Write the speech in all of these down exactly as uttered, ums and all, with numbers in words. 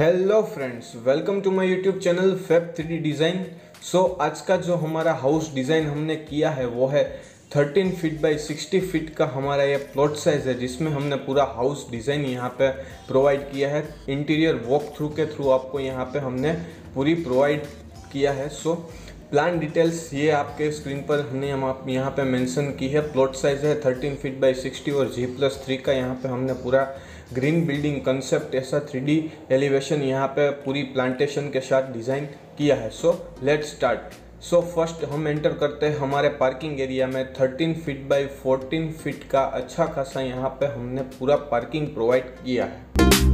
Hello friends, welcome to my YouTube channel fab three D design. So आज का जो हमारा हाउस डिज़ाइन हमने किया है वो है thirteen feet by sixty feet का हमारा ये प्लॉट साइज़ है, जिसमें हमने पूरा हाउस डिज़ाइन यहाँ पे प्रोवाइड किया है। इंटीरियर वॉक थ्रू के थ्रू आपको यहाँ पे हमने पूरी प्रोवाइड किया है। सो प्लान डिटेल्स ये आपके स्क्रीन पर हमने हम आप यहाँ पे मेंशन की है। प्लॉट साइज़ है थर्टीन फीट बाई सिक्सटी और जी प्लस थ्री का। यहाँ पे हमने पूरा ग्रीन बिल्डिंग कंसेप्ट ऐसा थ्री डी एलिवेशन यहाँ पे पूरी प्लांटेशन के साथ डिज़ाइन किया है। So let's start. So first हम एंटर करते हैं हमारे पार्किंग एरिया में। Thirteen feet by fourteen feet का अच्छा खासा यहाँ पे हमने पूरा पार्किंग प्रोवाइड किया है।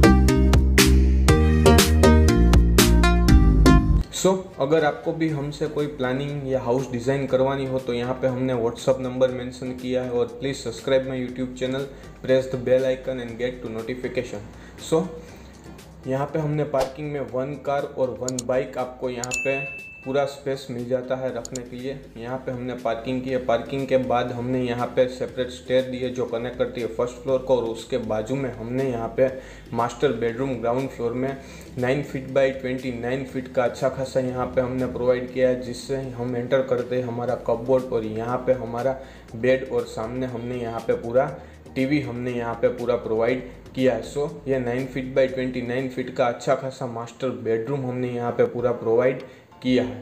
सो so, अगर आपको भी हमसे कोई प्लानिंग या हाउस डिज़ाइन करवानी हो तो यहाँ पे हमने व्हाट्सअप नंबर मेंशन किया है। और please subscribe my YouTube channel, press the bell icon and get to notification. So यहाँ पे हमने पार्किंग में वन कार और वन बाइक आपको यहाँ पे पूरा स्पेस मिल जाता है रखने के लिए। यहाँ पे हमने पार्किंग की है। पार्किंग के बाद हमने यहाँ पे सेपरेट स्टेयर दी है जो कनेक्ट करती है फर्स्ट फ्लोर को, और उसके बाजू में हमने यहाँ पे मास्टर बेडरूम ग्राउंड फ्लोर में nine feet by twenty nine feet का अच्छा खासा यहाँ पे हमने प्रोवाइड किया है, जिससे हम एंटर करते हैं हमारा कपबोर्ड और यहाँ पे हमारा बेड, और सामने हमने यहाँ पे पूरा टीवी हमने यहाँ पे पूरा प्रोवाइड किया है। सो so, ये nine feet by twenty nine feet का अच्छा खासा मास्टर बेडरूम हमने यहाँ पे पूरा प्रोवाइड किया है।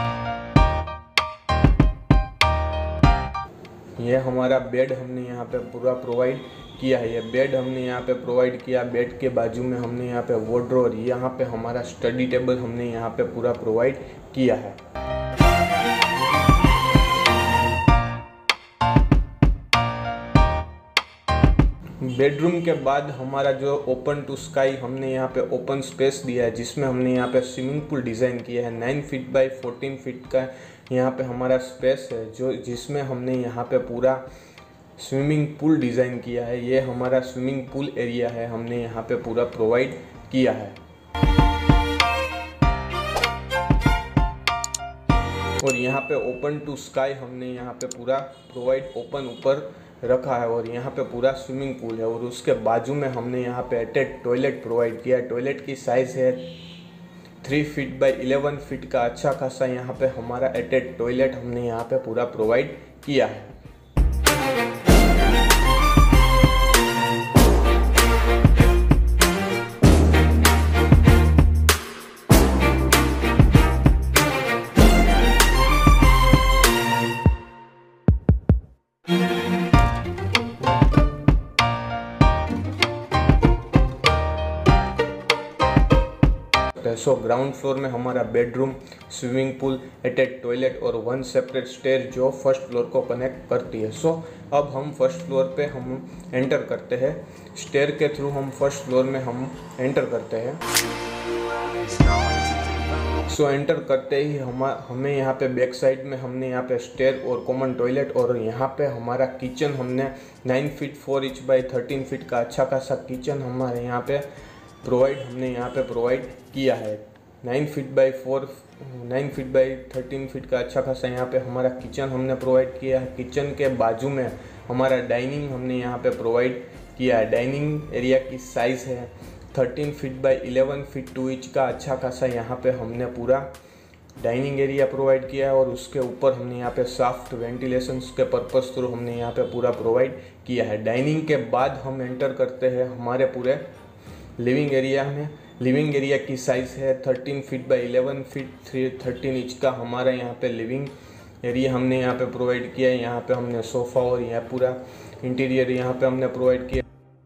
ये हमारा बेड हमने यहाँ पे पूरा प्रोवाइड किया है। ये बेड हमने यहाँ पे प्रोवाइड किया। बेड के बाजू में हमने यहाँ पे वार्डरोब, यहाँ पे हमारा स्टडी टेबल हमने यहाँ पे पूरा प्रोवाइड किया है। बेडरूम के बाद हमारा जो ओपन टू स्काई हमने यहाँ पे ओपन स्पेस दिया है, जिसमें हमने यहाँ पे स्विमिंग पूल डिज़ाइन किया है। Nine feet by fourteen feet का यहाँ पे हमारा स्पेस है, जो जिसमें हमने यहाँ पे पूरा स्विमिंग पूल डिज़ाइन किया है। ये हमारा स्विमिंग पूल एरिया है, हमने यहाँ पे पूरा प्रोवाइड किया है। और यहाँ पे ओपन टू स्काई हमने यहाँ पे पूरा प्रोवाइड ओपन ऊपर रखा है, और यहाँ पे पूरा स्विमिंग पूल है। और उसके बाजू में हमने यहाँ पे अटैच टॉयलेट प्रोवाइड किया है। टॉयलेट की साइज़ है three feet by eleven feet का अच्छा खासा यहाँ पे हमारा अटैच टॉयलेट हमने यहाँ पे पूरा प्रोवाइड किया है। सो ग्राउंड फ्लोर में हमारा bedroom, swimming pool, attach toilet और वन सेपरेट स्टेयर जो फर्स्ट फ्लोर को कनेक्ट करती है। सो so, अब हम फर्स्ट फ्लोर पे हम एंटर करते हैं। स्टेयर के थ्रू हम फर्स्ट फ्लोर में हम एंटर करते हैं। सो so, एंटर करते ही हम हमें यहाँ पे बैक साइड में हमने यहाँ पे स्टेयर और कॉमन टॉयलेट, और यहाँ पे हमारा किचन हमने nine feet four inch by thirteen feet का अच्छा खासा किचन हमारे यहाँ पे प्रोवाइड हमने यहाँ पे प्रोवाइड किया है। Nine feet by four nine feet by thirteen feet का अच्छा खासा यहाँ पे हमारा किचन हमने प्रोवाइड किया है। किचन के बाजू में हमारा डाइनिंग हमने यहाँ पे प्रोवाइड किया है। डाइनिंग एरिया की साइज़ है thirteen feet by eleven feet two inch का अच्छा खासा यहाँ पे हमने पूरा डाइनिंग एरिया प्रोवाइड किया है। और उसके ऊपर हमने यहाँ पे सॉफ्ट वेंटिलेशन के पर्पज़ थ्रू हमने यहाँ पे पूरा प्रोवाइड किया है। डाइनिंग के बाद हम एंटर करते हैं हमारे पूरे लिविंग एरिया में। लिविंग एरिया की साइज़ है thirteen feet by eleven feet three thirteen inch का हमारा यहाँ पे लिविंग एरिया हमने यहाँ पे प्रोवाइड किया है। यहाँ पे हमने सोफ़ा और यहाँ पूरा इंटीरियर यहाँ पे हमने प्रोवाइड किया।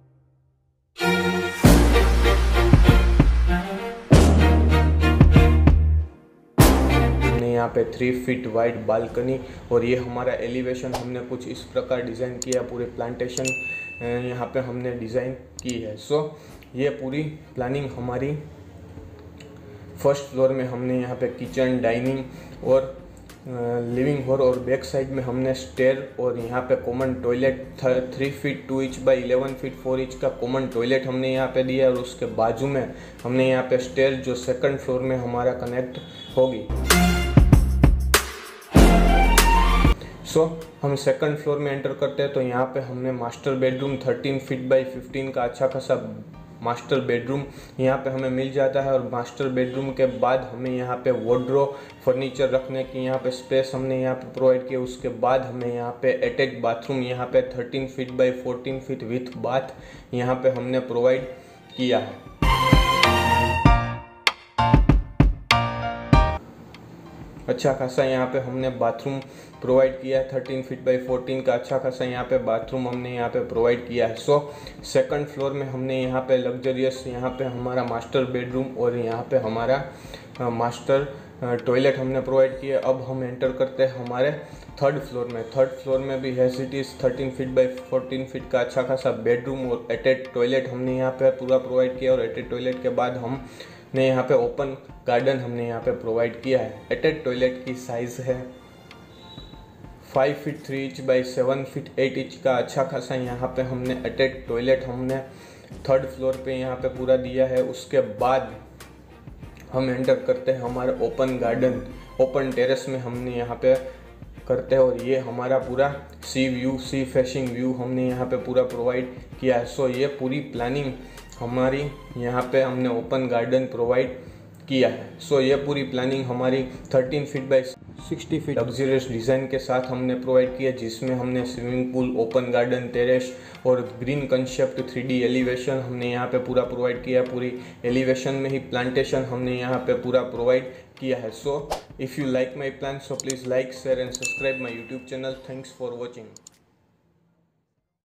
हमने यहाँ पे थ्री फीट वाइड बालकनी, और ये हमारा एलिवेशन हमने कुछ इस प्रकार डिज़ाइन किया। पूरे प्लांटेशन यहाँ पे हमने डिज़ाइन की है। सो so, ये पूरी प्लानिंग हमारी फर्स्ट फ्लोर में हमने यहाँ पे किचन, डाइनिंग और लिविंग हॉल, और बैक साइड में हमने स्टेयर और यहाँ पे common toilet three feet two inch by eleven feet four inch का कॉमन टॉयलेट हमने यहाँ पे दिया। और उसके बाजू में हमने यहाँ पे स्टेयर जो सेकंड फ्लोर में हमारा कनेक्ट होगी। सो so, हम सेकंड फ्लोर में एंटर करते हैं तो यहाँ पे हमने master bedroom thirteen feet by fifteen का अच्छा खासा मास्टर बेडरूम यहाँ पे हमें मिल जाता है। और मास्टर बेडरूम के बाद हमें यहाँ पे वार्डरोब फर्नीचर रखने की यहाँ पे स्पेस हमने यहाँ पे प्रोवाइड किया। उसके बाद हमें यहाँ पे अटैच बाथरूम यहाँ पे thirteen feet by fourteen feet with bath यहाँ पे हमने प्रोवाइड किया है। अच्छा खासा यहाँ पे हमने बाथरूम प्रोवाइड किया है, थर्टीन फीट बाई फोर्टीन का अच्छा खासा यहाँ पे बाथरूम हमने यहाँ पे प्रोवाइड किया है। सो सेकंड फ्लोर में हमने यहाँ पे लग्जरियस यहाँ पे हमारा मास्टर बेडरूम और यहाँ पे हमारा मास्टर टॉयलेट हमने प्रोवाइड किया। अब हम एंटर करते हैं हमारे थर्ड फ्लोर में। थर्ड फ्लोर में भी has it is thirteen feet by fourteen feet का अच्छा खासा बेडरूम और अटैच टॉयलेट हमने यहाँ पे पूरा प्रोवाइड किया। और अटैच टॉयलेट के बाद हम ने यहाँ पे ओपन गार्डन हमने यहाँ पे प्रोवाइड किया है। अटैच टॉयलेट की साइज़ है five feet three inch by seven feet eight inch का अच्छा खासा यहाँ पे हमने अटैच टॉयलेट हमने थर्ड फ्लोर पे यहाँ पे पूरा दिया है। उसके बाद हम एंटर करते हैं हमारे ओपन गार्डन, ओपन टेरेस में हमने यहाँ पे करते हैं। और ये हमारा पूरा sea view, sea facing view हमने यहाँ पे पूरा प्रोवाइड किया है। सो ये पूरी प्लानिंग हमारी यहाँ पे हमने ओपन गार्डन प्रोवाइड किया है। सो ये पूरी प्लानिंग हमारी thirteen feet by sixty feet luxurious design के साथ हमने प्रोवाइड किया, जिसमें हमने swimming pool, open garden, terrace और green concept three D elevation हमने यहाँ पे पूरा प्रोवाइड किया है। पूरी एलिवेशन में ही प्लांटेशन हमने यहाँ पे पूरा प्रोवाइड किया है। So if you like my plan, so please like, share and subscribe my YouTube channel. Thanks for watching.